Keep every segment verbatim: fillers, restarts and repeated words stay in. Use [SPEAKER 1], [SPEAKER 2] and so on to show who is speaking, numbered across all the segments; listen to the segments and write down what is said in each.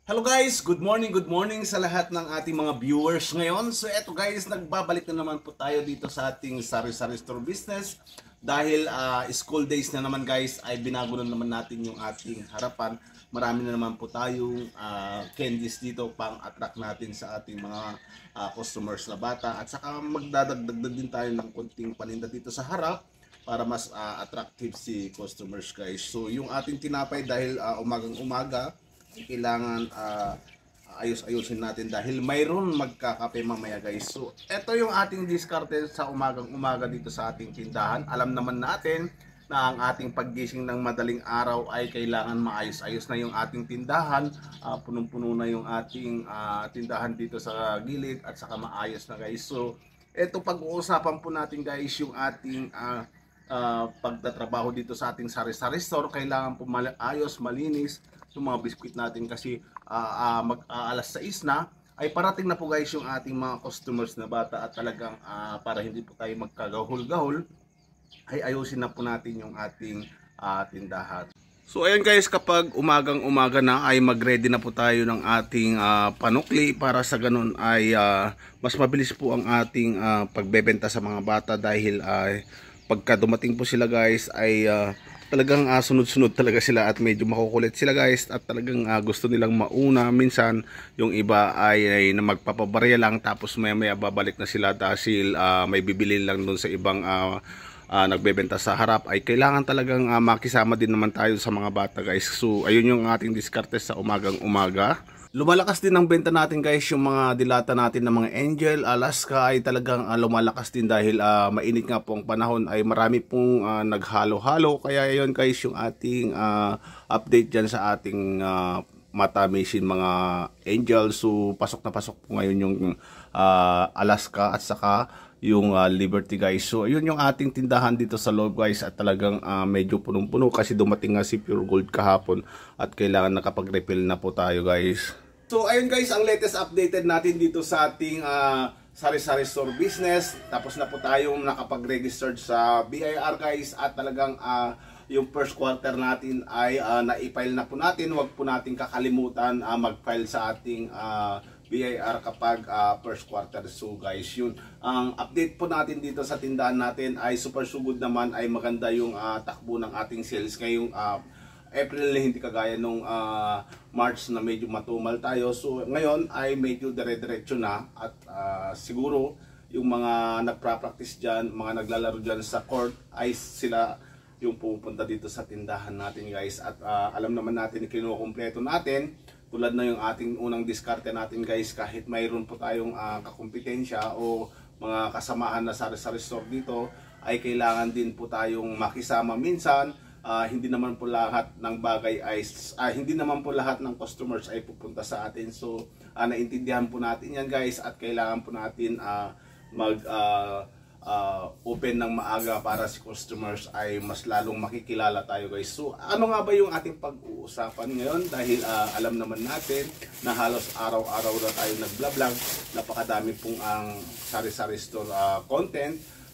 [SPEAKER 1] Hello guys, good morning, good morning sa lahat ng ating mga viewers ngayon. So eto guys, nagbabalik na naman po tayo dito sa ating sari-sari store business. Dahil uh, school days na naman guys, ay binago na naman natin yung ating harapan. Marami na naman po tayong uh, candies dito pang attract natin sa ating mga uh, customers na bata. At saka magdadagdag din tayo ng konting paninda dito sa harap para mas uh, attractive si customers guys. So yung ating tinapay dahil uh, umagang umaga, kailangan uh, ayos-ayusin natin dahil mayroon magkakape mamaya guys. So ito yung ating diskarte sa umagang umaga dito sa ating tindahan. Alam naman natin na ang ating paggising ng madaling araw ay kailangan maayos-ayos na yung ating tindahan. uh, punong-puno na yung ating uh, tindahan dito sa gilid at saka maayos na guys. So ito pag-uusapan po natin guys yung ating uh, uh, pagtatrabaho dito sa ating sari-sari store. Kailangan po maayos, malinis yung mga biskwit natin kasi uh, uh, mag uh, alas sais na ay parating na po guys yung ating mga customers na bata at talagang uh, para hindi po tayo magkagahol-gahol ay ayusin na po natin yung ating uh, tindahan. So ayun guys, kapag umagang umaga na ay mag-ready na po tayo ng ating uh, panukli para sa ganun ay uh, mas mabilis po ang ating uh, pagbebenta sa mga bata dahil uh, pagka dumating po sila guys ay uh, talagang uh, sunod-sunod talaga sila at medyo makukulit sila guys at talagang uh, gusto nilang mauna. Minsan yung iba ay, ay na magpapabarya lang tapos maya maya babalik na sila dahil uh, may bibili lang doon sa ibang uh, uh, nagbebenta sa harap. Ay kailangan talagang uh, makisama din naman tayo sa mga bata guys. So ayun yung ating diskarte sa umagang umaga. Lumalakas din ang benta natin guys, yung mga dilata natin ng mga Angel, Alaska ay talagang uh, lumalakas din dahil uh, mainit nga po ang panahon ay marami pong uh, naghalo-halo. Kaya yun guys yung ating uh, update dyan sa ating uh, mata machine mga Angel. So pasok na pasok po ngayon yung uh, Alaska at saka yung uh, Liberty guys. So yun yung ating tindahan dito sa loob guys at talagang uh, medyo punong-puno kasi dumating nga si Pure Gold kahapon at kailangan nakapag-refill na po tayo guys. So ayun guys, ang latest updated natin dito sa ating uh, sari-sari store business. Tapos na po tayong nakapag-registered sa B I R guys at talagang uh, yung first quarter natin ay uh, na-file na po natin. Huwag po natin kakalimutan uh, mag-file sa ating uh, B I R kapag uh, first quarter. So guys, yun ang update po natin dito sa tindahan natin ay super sugod naman, ay maganda yung uh, takbo ng ating sales ngayong uh, April, hindi kagaya nung uh, March na medyo matumal tayo. So ngayon ay medyo dire-diretso na at uh, siguro yung mga nagpa-practice dyan, mga naglalaro dyan sa court ay sila yung pupunta dito sa tindahan natin guys. At uh, alam naman natin, kinukumpleto natin tulad na yung ating unang diskarte natin guys. Kahit mayroon po tayong uh, kakumpetensya o mga kasamahan na sari-sari store dito, ay kailangan din po tayong makisama minsan. Uh, hindi naman po lahat ng bagay ay uh, hindi naman po lahat ng customers ay pupunta sa atin. So uh, naintindihan po natin yan guys at kailangan po natin uh, mag uh, uh, open ng maaga para si customers ay mas lalong makikilala tayo guys. So ano nga ba yung ating pag-uusapan ngayon dahil uh, alam naman natin na halos araw-araw na tayo nag-vlog. Napakadami pong ang sari-sari store uh, content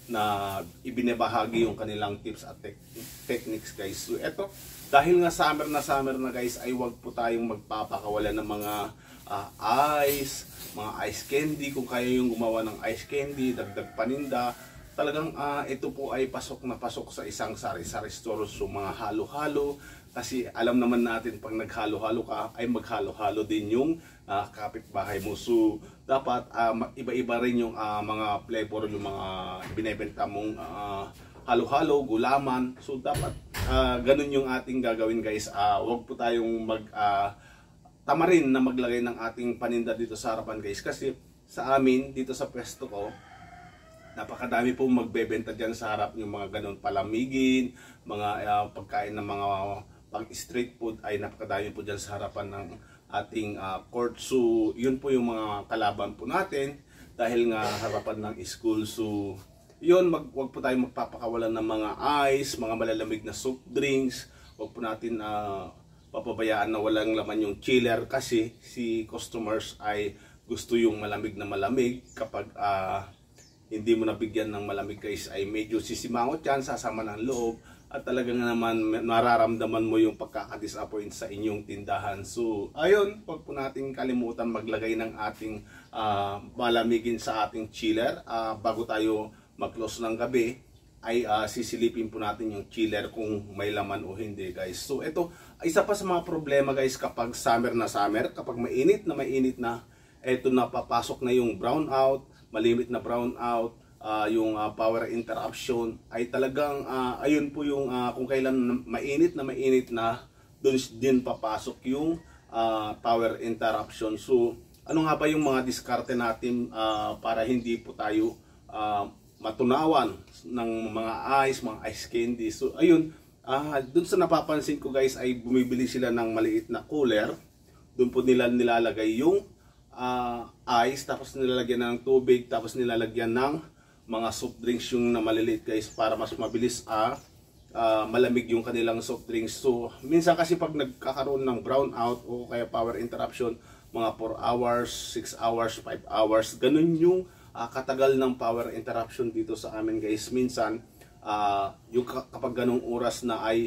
[SPEAKER 1] na ibinebahagi yung kanilang tips at te techniques guys. So eto, dahil nga summer na summer na guys, ay wag po tayong magpapakawalan ng mga uh, ice, mga ice candy. Kung kayo yung gumawa ng ice candy, dagdag paninda, talagang uh, ito po ay pasok na pasok sa isang sari-sari store. So mga halo-halo, kasi alam naman natin pag naghalo-halo ka ay maghalo-halo din yung uh, kapitbahay mo. So dapat uh, iba-iba rin yung uh, mga flavor, yung mga binebenta mong uh, halo-halo, gulaman. So dapat uh, ganun yung ating gagawin guys. Uh, huwag po tayong mag uh, tamarin na maglagay ng ating paninda dito sa harapan guys. Kasi sa amin dito sa pwesto ko, napakadami pong magbebenta dyan sa harap, yung mga ganun palamigin, mga uh, pagkain ng mga pang street food ay napakadami po dyan sa harapan ng ating uh, court. So yun po yung mga kalaban po natin dahil nga harapan ng school. So yun, mag, wag po tayo magpapakawalan ng mga ice, mga malalamig na soft drinks. Wag po natin uh, papabayaan na walang laman yung chiller kasi si customers ay gusto yung malamig na malamig. Kapag uh, hindi mo nabigyan ng malamig guys ay medyo sisimangot yan, sasama ng loob at talagang naman nararamdaman mo yung pagkaka-disappoint sa inyong tindahan. So, ayun, huwag po natin kalimutan maglagay ng ating uh, malamigin sa ating chiller. Uh, bago tayo mag-close ng gabi, ay uh, sisilipin po natin yung chiller kung may laman o hindi, guys. So, ito, isa pa sa mga problema, guys, kapag summer na summer, kapag mainit na mainit na, ito na papasok na yung brownout, malimit na brownout, Uh, yung uh, power interruption ay talagang uh, ayun po yung uh, kung kailan mainit na mainit na doon din papasok yung uh, power interruption. So ano nga ba yung mga diskarte natin uh, para hindi po tayo uh, matunawan ng mga ice, mga ice candy. So ayun, uh, doon sa napapansin ko, guys, ay bumibili sila ng maliit na cooler. Doon po nila nilalagay yung uh, ice, tapos nilalagyan ng tubig, tapos nilalagyan ng mga soft drinks yung na maliliit, guys, para mas mabilis ah, uh, malamig yung kanilang soft drinks. So minsan kasi pag nagkakaroon ng brownout o kaya power interruption, mga four hours, six hours, five hours, ganun yung uh, katagal ng power interruption dito sa amin, guys. Minsan uh, yung kapag ganung oras na ay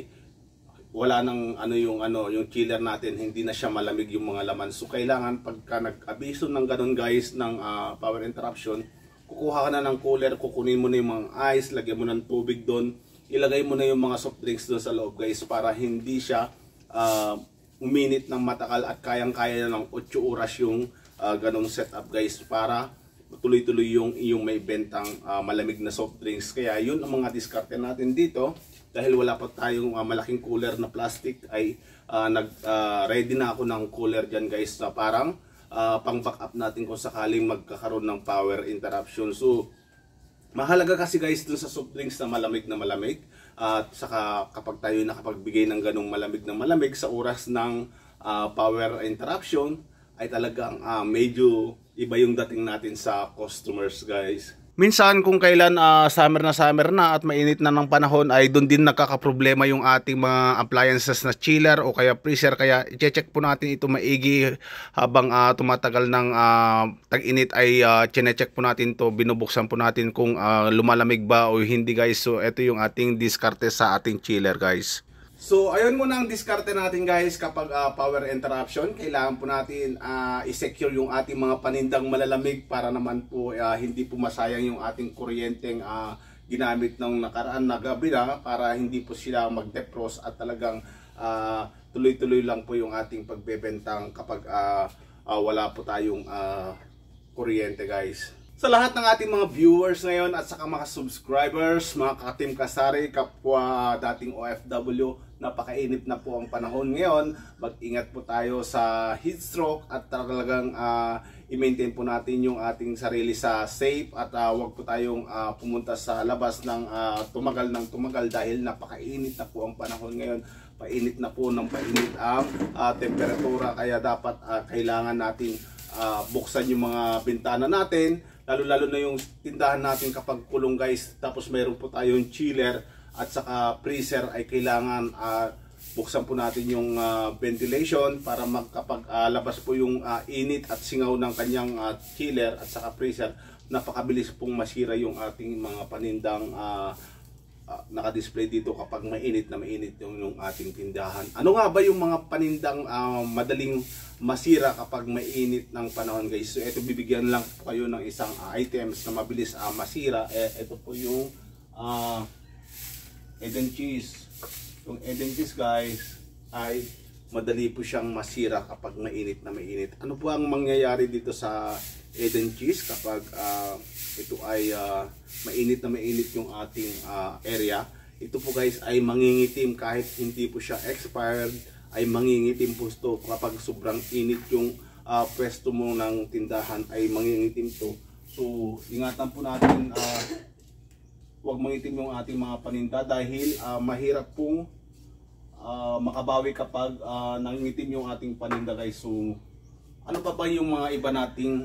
[SPEAKER 1] wala nang ano yung ano yung chiller natin, hindi na siya malamig yung mga laman. So kailangan pagka nag-abiso ng ganun, guys, ng uh, power interruption, kukuha ka na ng cooler, kukunin mo na yung mga ice, lagyan mo ng tubig doon, ilagay mo na yung mga soft drinks doon sa loob, guys, para hindi siya uh, uminit ng matakal at kayang-kaya na ng eight oras yung uh, ganong setup, guys, para tuloy-tuloy yung iyong may bentang uh, malamig na soft drinks. Kaya yun ang mga diskarte natin dito. Dahil wala pa tayong uh, malaking cooler na plastic, ay uh, nag, uh, ready na ako ng cooler dyan, guys, na parang Uh, pang backup natin kung sakaling magkakaroon ng power interruption. So mahalaga kasi, guys, dun sa soft drinks na malamig na malamig, at uh, saka kapag tayo nakapagbigay ng ganong malamig na malamig sa oras ng uh, power interruption, ay talagang uh, medyo iba yung dating natin sa customers, guys. Minsan kung kailan uh, summer na summer na at mainit na ng panahon, ay doon din nakakaproblema yung ating mga appliances na chiller o kaya freezer. Kaya i-check po natin ito maigi habang uh, tumatagal ng uh, tag-init, ay uh, chine-check po natin to, binubuksan po natin kung uh, lumalamig ba o hindi, guys. So ito yung ating diskarte sa ating chiller, guys. So ayun muna ang diskarte natin, guys, kapag uh, power interruption. Kailangan po natin uh, i-secure yung ating mga panindang malalamig para naman po uh, hindi po masayang yung ating kuryenteng uh, ginamit ng nakaraan na gabi na, para hindi po sila mag-defrost at talagang uh, tuloy-tuloy lang po yung ating pagbebentang kapag uh, uh, wala po tayong uh, kuryente, guys. Sa lahat ng ating mga viewers ngayon at saka mga subscribers, mga ka-Team Kasari, kapwa dating O F W, napakainit na po ang panahon ngayon. Mag-ingat po tayo sa heat stroke at talagang uh, i-maintain po natin yung ating sarili sa safe, at uh, wag po tayong uh, pumunta sa labas ng uh, tumagal ng tumagal dahil napakainit na po ang panahon ngayon. Painit na po ng painit ang uh, temperatura, kaya dapat uh, kailangan natin uh, buksan yung mga bintana natin, lalo-lalo na yung tindahan natin kapag kulong, guys. Tapos mayroon po tayong chiller at saka freezer, ay kailangan uh, buksan po natin yung uh, ventilation para magkapag-labas uh, po yung uh, init at singaw ng kanyang uh, chiller at saka freezer. Napakabilis pong masira yung ating mga panindang uh, uh, naka-display dito kapag mainit na mainit yung, yung ating tindahan. Ano nga ba yung mga panindang uh, madaling masira kapag mainit ng panahon, guys? So ito, bibigyan lang po kayo ng isang uh, items na mabilis uh, masira. Eh, ito po yung uh, Eden cheese. Yung Eden cheese, guys, ay madali po siyang masira kapag mainit na mainit. Ano po ang mangyayari dito sa Eden cheese kapag uh, ito ay uh, mainit na mainit yung ating uh, area? Ito po, guys, ay mangingitim kahit hindi po siya expired, ay mangingitim po ito kapag sobrang init yung uh, pwesto mo ng tindahan, ay mangingitim to. So ingatan po natin, uh, huwag mangitim yung ating mga paninda dahil uh, mahirap pong uh, makabawi kapag uh, nangingitim yung ating paninda, guys. So ano pa ba yung mga iba nating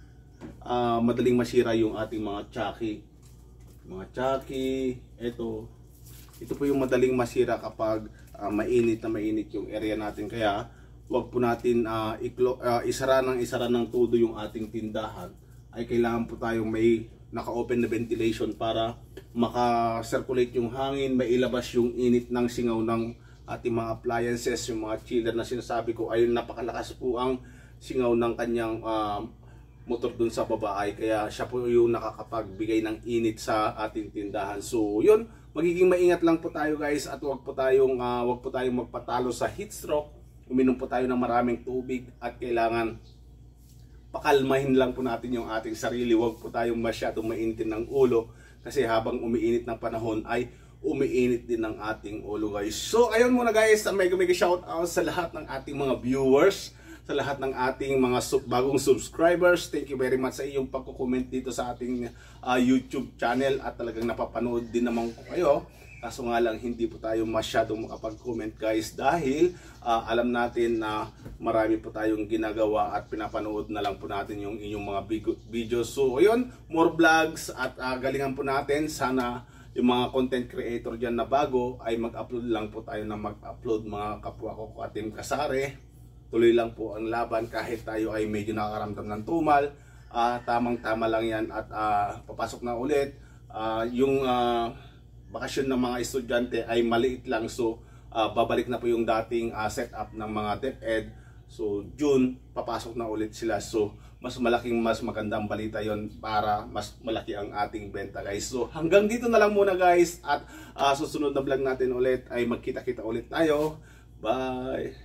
[SPEAKER 1] uh, madaling masira yung ating mga chaki? Mga chaki, ito. Ito po yung madaling masira kapag uh, mainit na mainit yung area natin. Kaya wag po natin uh, iklo, uh, isara ng isara ng todo yung ating tindahan. Ay kailangan po tayong may naka-open na ventilation para maka-circulate yung hangin, mailabas yung init ng singaw ng ating mga appliances, yung mga chiller na sinasabi ko ay napakalakas po ang singaw ng kanyang uh, motor dun sa babae, kaya siya po yung nakakapagbigay ng init sa ating tindahan. So yun, magiging maingat lang po tayo guys, at wag po tayong uh, wag po tayong magpatalo sa heat stroke. Uminom po tayo ng maraming tubig at kailangan pakalmahin lang po natin yung ating sarili. Wag po tayong masyadong mainitin ng ulo kasi habang umiinit ng panahon ay umiinit din ng ating ulo guys. So ayun muna guys, may mega shout out sa lahat ng ating mga viewers, sa lahat ng ating mga sub bagong subscribers. Thank you very much sa iyong pagko-comment dito sa ating uh, YouTube channel, at talagang napapanood din naman ko kayo. Kaso nga lang hindi po tayo masyadong makapag-comment guys dahil uh, alam natin na marami po tayong ginagawa at pinapanood na lang po natin yung inyong mga videos. So ayun, more vlogs at uh, galingan po natin. Sana yung mga content creator dyan na bago ay mag-upload lang po tayo na mag-upload, mga kapwa ko ating kasare. Tuloy lang po ang laban kahit tayo ay medyo nakakaramdam ng tumal. Uh, tamang-tama lang yan at uh, papasok na ulit. Uh, yung uh, bakasyon ng mga estudyante ay maliit lang, so uh, babalik na po yung dating uh, setup ng mga DepEd. So June papasok na ulit sila, so mas malaking mas magandang balita yon para mas malaki ang ating benta guys. So hanggang dito na lang muna guys, at uh, susunod na vlog natin ulit ay magkita-kita ulit tayo. Bye!